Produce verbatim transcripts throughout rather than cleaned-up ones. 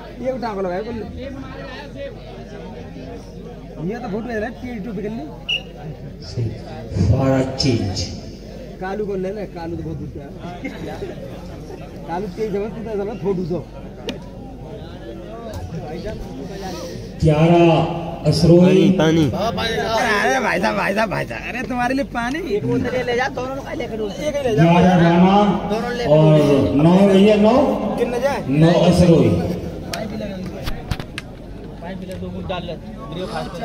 ये टांग लगाए बोल ये तो फोटो है टी टू पिकल ली फॉर चेंज कालू को ले ले कालू तो बहुत दूर है कालू तेज जब तू जब फोटो सो क्यारा असरोई पानी अरे भाई साहब भाई साहब भाई साहब अरे तुम्हारे लिए पानी एक बोतल ले जा दोनों लोग लेकर एक ले जा ग्यारह राणा और नौ भैया नौ कितने जाए नौ असरोई पाइप ले दो गुड डाल ले वीडियो खास कर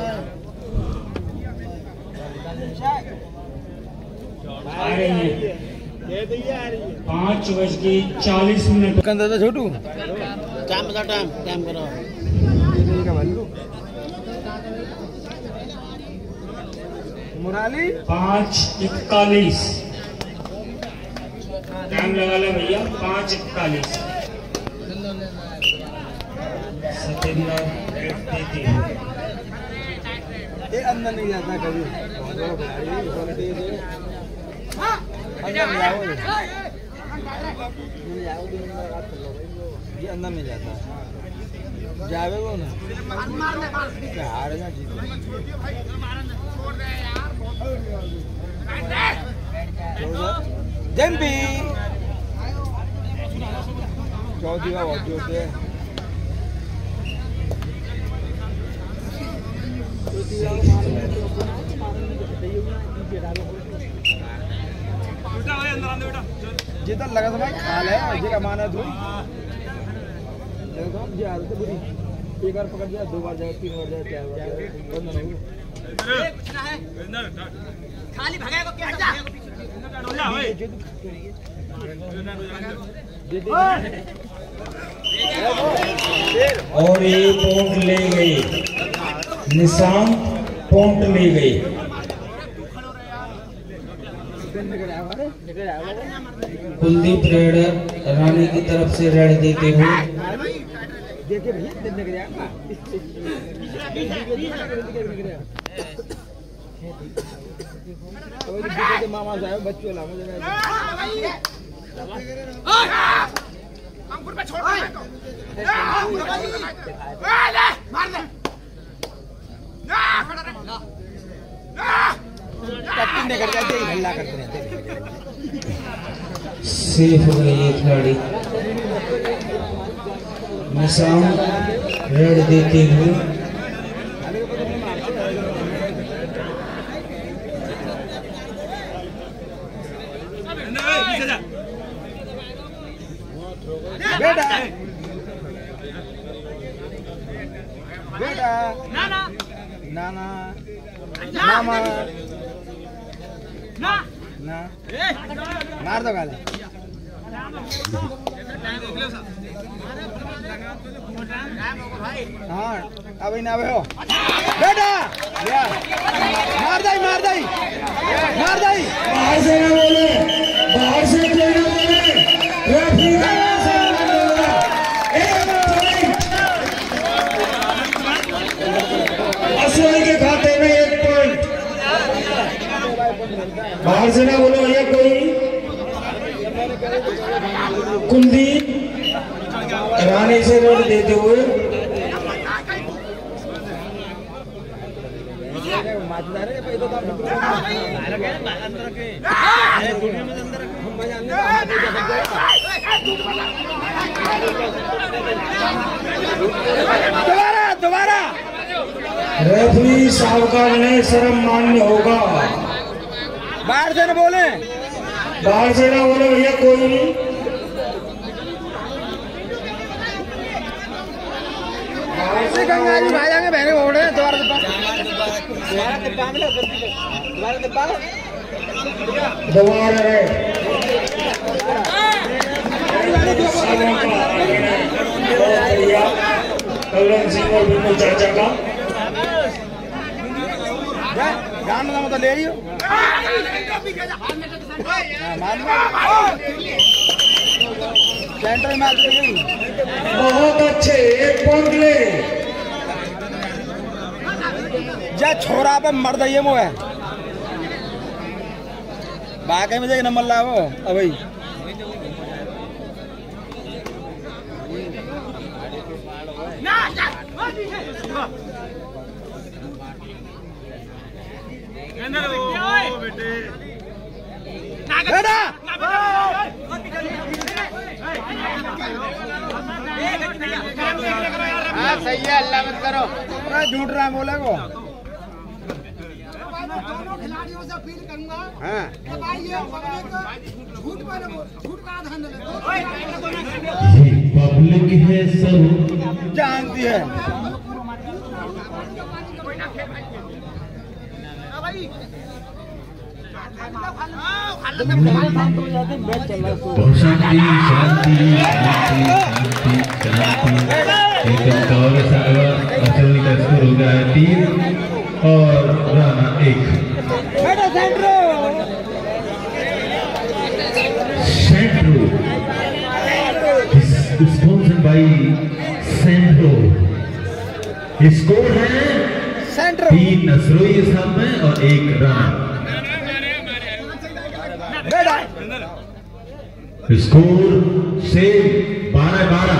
आ रही है पाँच बज के चालीस मिनट कंधा तो छोटू टाइम बता टाइम टाइम करो मुराली पाँच इकतालीस टाइम लगा ले भैया पाँच इकतालीस सत्येंद्र देती है ये अंदर नहीं जाता कभी अंदर नहीं आओ ये अंदर नहीं जाता जावे वो ना हार ना जीत जंपी चौथी का बहुत जोर से जितना लगा था भाई खाल है जी का माना तू देखो जी हालत बुरी एक बार पकड़ दिया दो बार जाए तीन बार जाए चार बार जाए बंद नहीं कुछ ना है खाली भगाएगा क्या जा और ये पॉइंट ले गए निशान पॉइंट ले गए कुलदीप रेड रानी की तरफ से रेड देते हुए देखिए भैया दिन निकल जाएगा तो ये के मामा साहब बच्चों ला मुझे अंकुर पे छोड़ दे ले मार दे ना खड़ा रह कैप्टन ने कर दिया ये हल्ला करते रहते सेफ हो गई ये खिलाड़ी निशान रेड देते हुए बेटा बेटा नाना नाना मामा ना ना मार दो गाली हाँ अभी ना हो बेटा मार दई मार दई मार दई बाहर से ना बोले बाहर से कोई ना बोले रेफरी का असली के खाते में एक पॉइंट बाहर से ना बोलो भैया कोई कुलदीप रानी से रेड देते हुए दोबारा दोबारा रेफरी साहब का निर्णय शर्म मान्य होगा। बाहर से न बोले बाहर से ना बोले भैया कोई नहीं ऐसे गंगा जी भाई जाएंगे बहने ओढ़े दोबारा डिब्बा दोबारा डिब्बा दोबारा रेड कल्याण सिंह और विपुल चाचा का गान में मतलब ले रही हो सेंटर में मार दी बहुत अच्छे एक पॉइंट ले जा छोरा पे मर दइए मोए बाकी में नंबर लाओ अभी हाँ सही है, अल्लाह मत करो। झूठ रहा है बोले को। दोनों खिलाड़ियों से अपील करूंगा हाँ झूठ पर झूठ का आधार न ये पब्लिक है सब जानती है। शांति शांति शांति शांति एकदम कवर सागर असली का स्कोर हो गया है तीन और राना एक। Santro sponsored by Santro. Score है तीन नसरोई साहब में और एक राना। स्कोर से बारह बारह।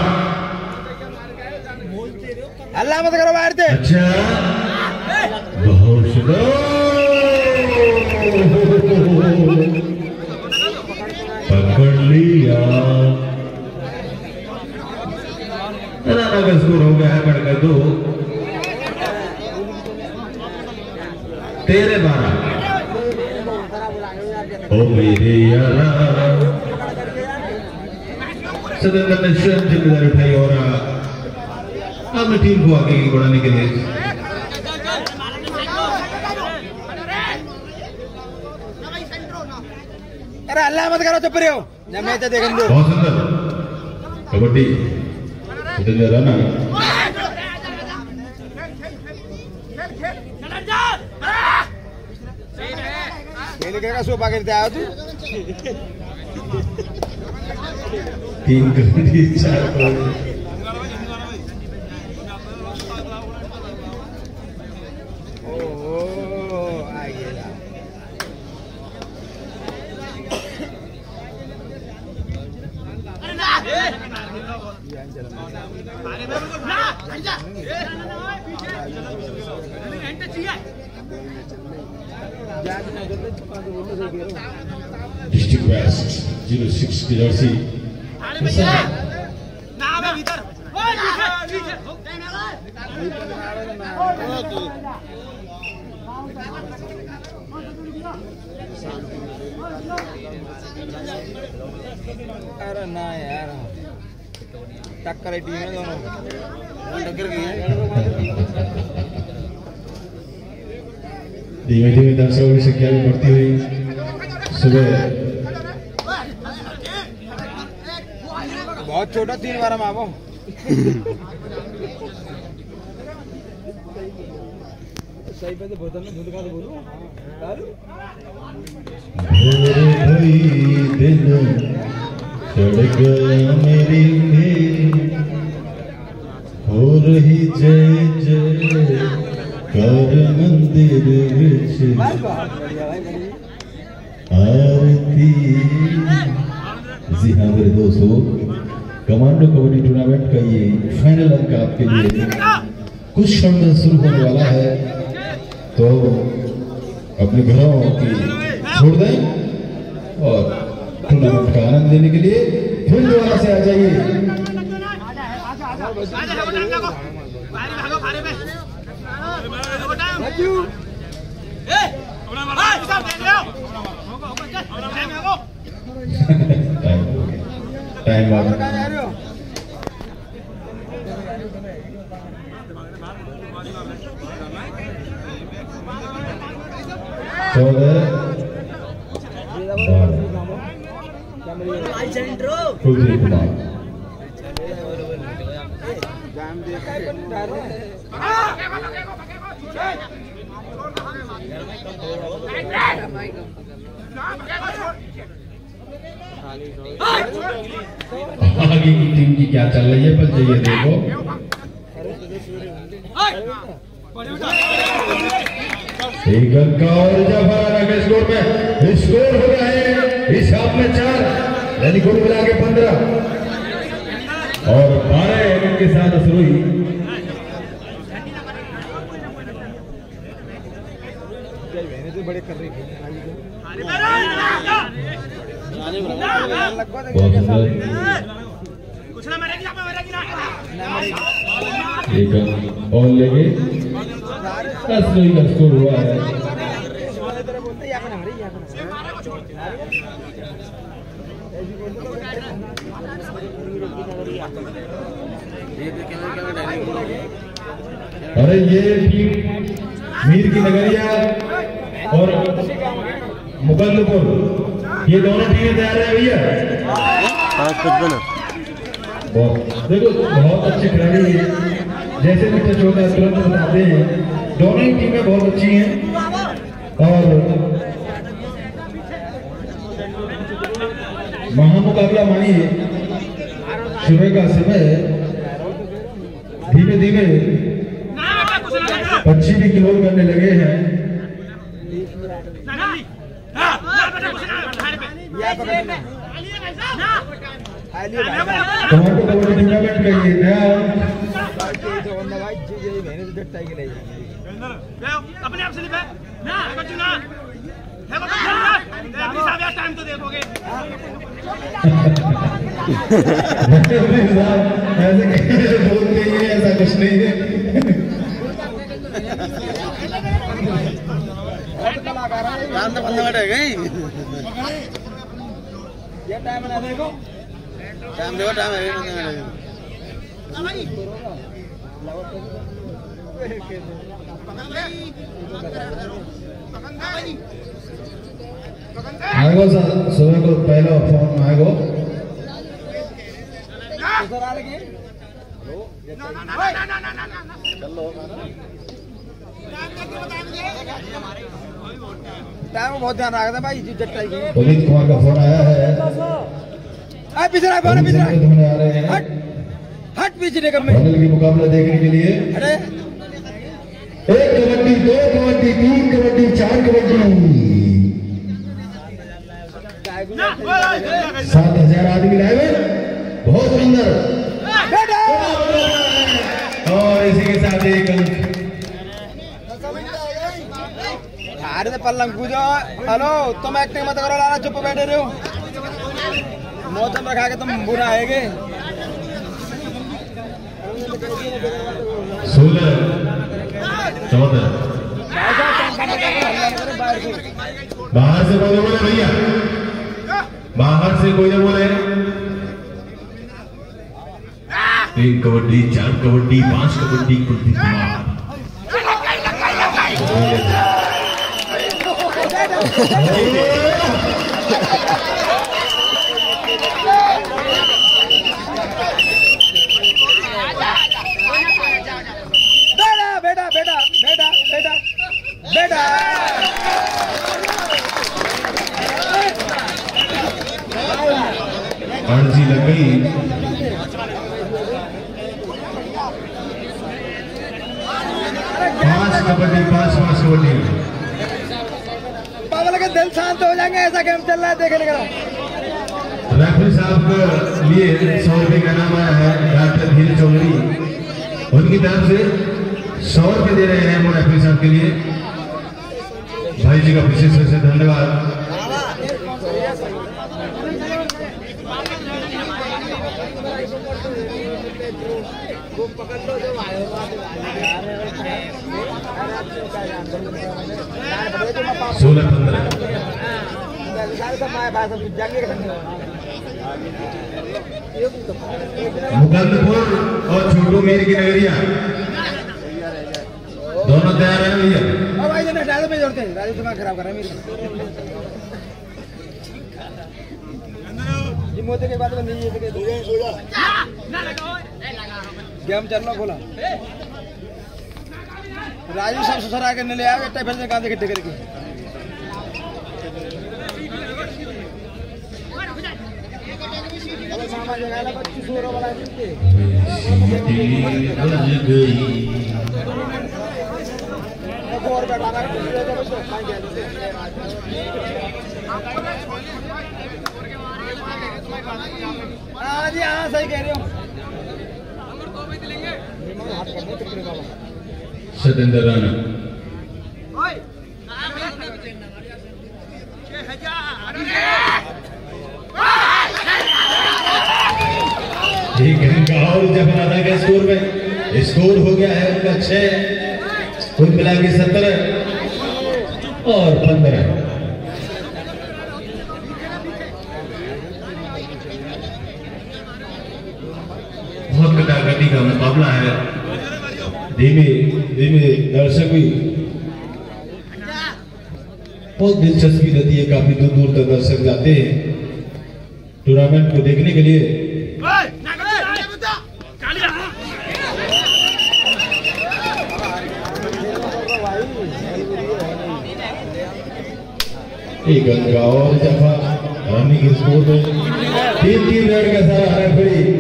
अल्लाह मत करो बाहर से। अच्छा बहुत पकड़ लिया। राना का स्कोर हो गया है बढ़कर दो तेरह बारह। ओ मेरे यारा सदर ने स्वयं जिम्मेदारी उठाई और अपनी टीम को आगे बढ़ाने के लिए अरे अल्लाह मत करो चुप रहे हो जब मैच देखें दो। बहुत सुंदर कबड्डी इधर राना खेल के का सोफा करते आया तू। तीन कबड्डी चार kabaddi. District west zero six की जर्सी अरे ना यार टक्कर टीम है दोनों टक्कर गई है। धीमे धीमे दर्शकों की संख्या भी बढ़ती हुई सुबह बहुत छोटा तीन बार हम आवो। सही पे तो बोतल में दूध का तो बोलूं भाई दिन चढ़ गया मेरी में हो रही जय जय कर मंदिर विच आरती। जी हाँ मेरे दोस्तों कमांडो कबड्डी टूर्नामेंट का ये फाइनल अंक आपके लिए कुछ क्षण में शुरू होने वाला है तो अपने घरों की छोड़ दें और टूर्नामेंट का आनंद लेने के लिए फील्ड वाला से आ जाइए। टाइम आ गया। चौदह कुलदीप कुमार आगे की टीम की क्या चल रही है बस ये देखो। एक अंक और जफराना के स्कोर में स्कोर हो रहा है हिसाब में चार यानी कुल मिला के पंद्रह और बारह के साथ असरोही बड़े कर रही है। कुछ ना मरेगी यहाँ पे मरेगी ना। एक और लेंगे दस रन का स्कोर हुआ है। अरे ये टीम मीर की नगरिया और मुगल्लपुर ये दोनों टीमें तैयार है भैया। देखो बहुत अच्छे खिलाड़ी हैं, जैसे मिस्टर चौथा तुरंत बताते हैं, दोनों ही टीमें बहुत अच्छी हैं। और महामुकाबला मानिए सुबह का समय धीमे धीमे पक्षी भी किलोल करने लगे हैं। टमाटो कबड्डी टूर्नामेंट का ये नया अपने आप से लिपे ना बच्चों ना है वो अपनी साहब यार टाइम तो देखोगे। ऐसे बोलते ही ऐसा कुछ नहीं है। टाइम तो बंद बैठेगा ही। ये टाइम ना देखो टाइम देखो टाइम है बंद बैठेगा। आएगो सर सुबह को पहला फोन आएगो। टाइम बहुत ध्यान रखा था भाई जट्टा की। उदित कुमार का फोन आया है। आ पीछे रहा फोन पीछे धोने आ रहे हैं। हट हट पीछे निकल में फाइनल की मुकाबला देखने के लिए। अरे एक कबड्डी, दो कबड्डी, तीन कबड्डी, चार कबड्डी, सात हजार आदमी लाए हुए, बहुत सुंदर। और इसी के साथ एक अरे तो पल्लंग कूदो। हेलो तुम एक्टिंग मत करो लाला, चुप बैठे रहो। मौसम रखा के तुम बुरा आएगे। सोलह चौदह बाहर से कोई बोले भैया, बाहर से कोई ना बोले। तीन कबड्डी, चार कबड्डी, पांच कबड्डी, कुलदीप कुमार। बेटा बेटा बेटा बेटा बेटा अर्जी लग गई। पांच कबड्डी, पांच पांच कबड्डी। पागल के दिल शांत हो जाएंगे, ऐसा गेम चल रहा है देखने का। रेफरी साहब के लिए सौ रुपए का नाम आया है, डॉक्टर धीर चौधरी, उनकी तरफ से सौ रुपए दे रहे हैं वो रेफरी साहब के लिए। भाई जी का विशेष रूप से धन्यवाद। सोलह पंद्रह मुगल्लपुर और छोटू मीर की नगरिया दोनों तैयार है भैया। भाई जन डाल में जोड़ते हैं, राजू दिमाग खराब कर रहा है मेरे। ये मोते के बाद में नहीं ये सो जा ना लगाओ गेम चलना खोला। राजू सब ससुरा के ले आए इतना फिर से गांधे इकट्ठे करके। मामा जगह ला बच्ची सोरो वाला के और बैठा रहा है तो खाएंगे। हाँ जी हाँ सही कह रहे हो। सतेंद्र राणा एक घंटा और जफर आधा के स्कोर में स्कोर हो गया है उनका छह, कुल मिला के सत्रह और पंद्रह। बहुत कटाकटी का मुकाबला है। धीमे धीमे दर्शक भी बहुत दिलचस्पी रहती है, काफी दूर दूर तक दर्शक जाते हैं टूर्नामेंट को देखने के लिए। एक अंक और जफा रनिंग स्कोर में तीन तीन रन का सारा रेफरी।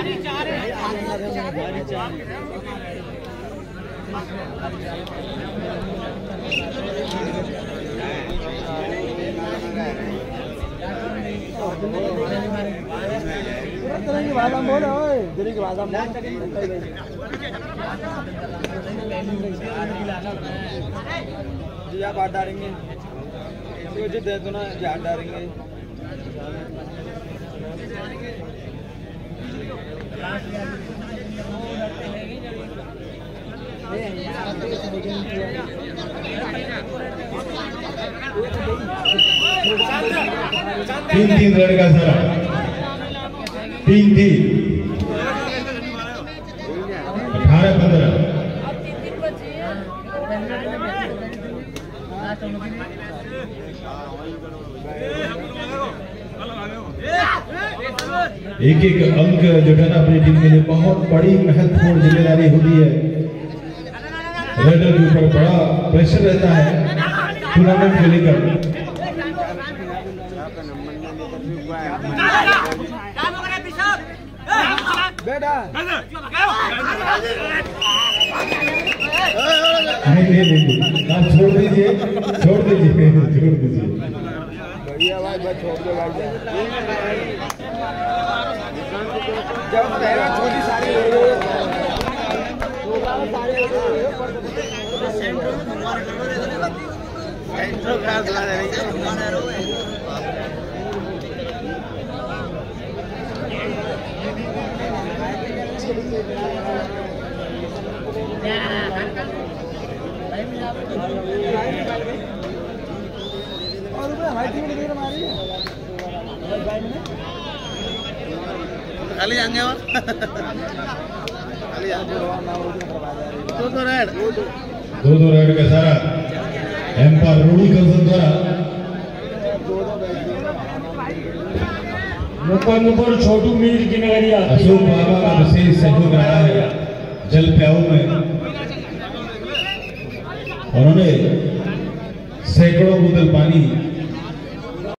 जी आप हाथ डालेंगे जी दे दो ना, हाथ डालेंगे। तीन तीन रन का सारा, तीन तीन अठारह पंद्रह। एक एक अंक जो है ना अपनी टीम के लिए बहुत बड़ी महत्वपूर्ण जिम्मेदारी होती है। रेडर के ऊपर बड़ा प्रेशर रहता है टूर्नामेंट को लेकर। नहीं नहीं नहीं आप छोड़ दीजिए, छोड़ दीजिए, छोड़ दीजिए भैया भाई बस छोड़ दो भाई। जब पहला छोटी सारी खाली जाएंगे और खाली दो दो रेड दो दो रेड का सारा एम्पायर रूडी कल्सन द्वारा। ऊपर ऊपर छोटू मीर की नगरिया अशोक बाबा का विशेष सहयोग रहा है जल प्याऊ में। उन्होंने सैकड़ों बोतल पानी